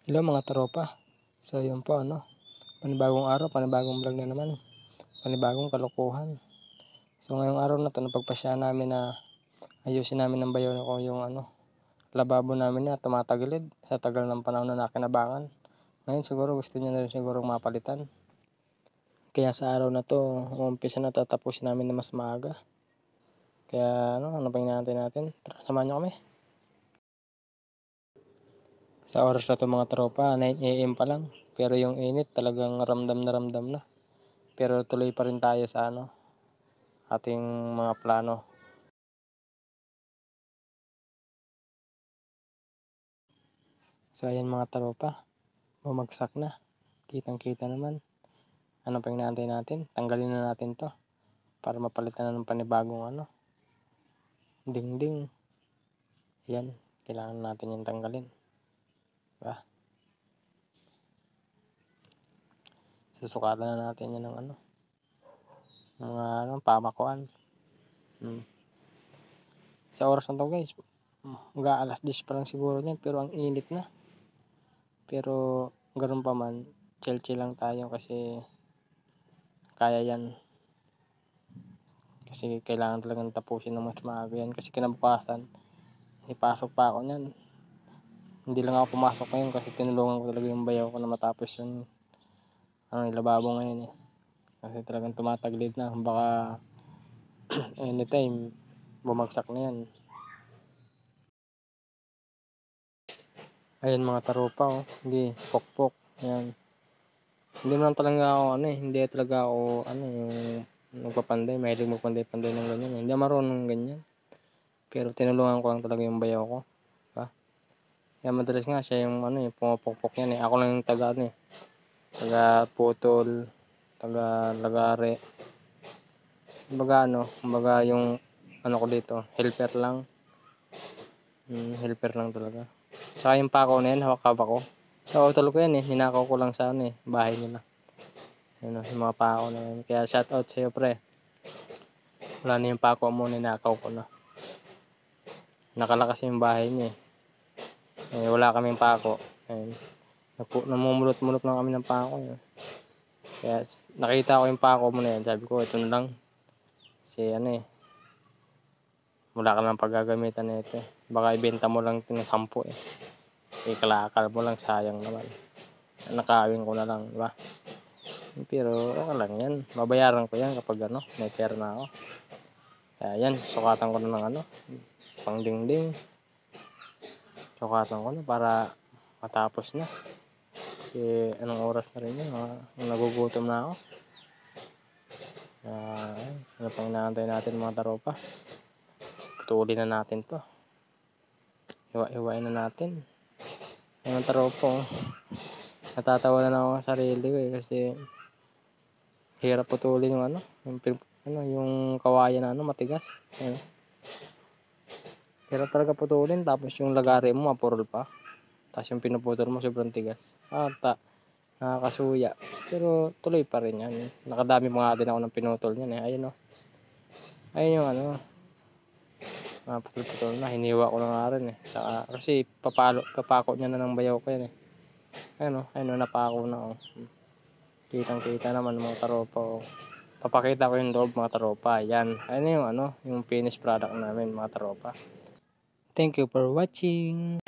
Hello mga tropa. So yun po panibagong araw, panibagong vlog na naman, panibagong kalokohan. So ngayong araw na to napagpasya namin na ayusin namin ng bayaw ko yung lababo namin na tumatagilid sa tagal ng panahon na nakinabangan. Ngayon siguro gusto niya na rin siguro mapalitan. Kaya sa araw na to, umpisa na tatapusin namin na mas maaga. Kaya ano pa hinahantay natin? Tara, samahan niyo kami. Sa oras na to mga tropa, 9 AM pa lang. Pero yung init talagang ramdam na. Pero tuloy pa rin tayo sa ating mga plano. So ayan mga tropa, bumagsak na. Kitang-kita naman. Ano pa inaantay natin? Tanggalin na natin to para mapalitan na ng panibagong dingding. Yan, kailangan natin yung tanggalin. Diba? Susukatan na natin yan ng mga pamakuan. Sa oras na to guys, hanggang alas 10 pa lang siguro yan, pero ang init na. Pero ganoon pa man, chill lang tayo kasi kaya yan. Kasi kailangan talagang tapusin ng mas maaga yan. Kasi kinabukasan, ipasok pa ako niyan. Hindi lang ako pumasok ngayon kasi tinulungan ko talaga yung bayaw ko na matapos yung lababo ngayon eh. Kasi talagang tumataglid na. Baka anytime, bumagsak na yan. Ayan mga taropa hindi, pokpok. Ayan. Hindi naman talaga ako hindi talaga ako yung nagpapanday, mahilig magpanday-panday ng ganyan. Hindi marunong ganyan. Pero tinulungan ko lang talaga yung bayaw ko. Diba? Kaya madalas nga siya yung pumapokpok yan eh. Ako lang yung taga taga putol, taga lagare. Kumbaga yung ko dito, helper lang. Helper lang talaga. Saka yung pako na yan, hawak-hawak ko. Sa utol ko yan eh, ninakaw ko lang sa bahay nila. Yung mga pako na yan. Kaya shout out sa'yo pre. Wala na yung pako mo, ninakaw ko na. Nakalakas yung bahay niya eh. Wala kaming pako. Ayun. Namumulot-mulot lang kami ng pako. Kaya nakita ko yung pako mo na yan. Sabi ko, ito na lang. Kasi wala ka lang paggagamitan na ito. Baka ibenta mo lang ito ng 10 eh. Ikalakal mo lang, sayang naman. Nakawin ko na lang, diba? Pero okay lang yan. Mabayaran ko yan kapag may pera na ako. Kaya yan, sukatan ko na ng pang dingding. Sukatan ko na para matapos na. Kasi anong oras na rin yun, nagugutom na ako. Ano pang inaantay natin mga taropa? Putulin na natin to. Hiwa-hiwain na natin. Mga taropa natatawa na ako sa sarili ko eh, kasi hirap putulin yung yung kawayan na matigas. Hirap talaga putulin, tapos yung lagari mo mapurol pa. Tapos yung pinuputol mo sobrang tigas. Nakakasuya. Pero tuloy pa rin yan. Nakadami pa nga din ako ng pinutol niyan eh. Ayun ayun yung putol-putol na. Hiniwa ko na nga rin eh. Kasi papako niya na ng bayaw ko yan eh. Ayun napako na Kitang-kita naman mga taropa Papakita ko yung loob mga taropa. Yan. Ayun yung finished product namin mga taropa. Thank you for watching.